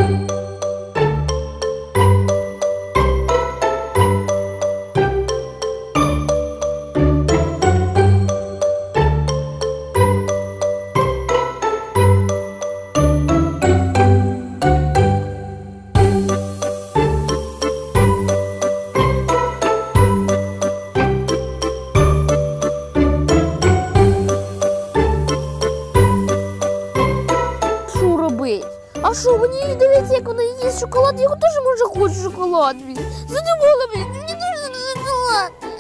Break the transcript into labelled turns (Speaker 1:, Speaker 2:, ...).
Speaker 1: А що, мені дивиться, як вона їсть шоколад, я теж може хочу шоколад. Задумала, мені дуже шоколад.